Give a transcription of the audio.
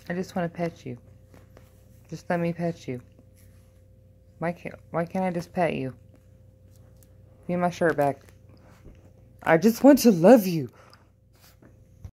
I just want to pet you. Just let me pet you. Why can't I just pet you? Give me my shirt back. I just want to love you.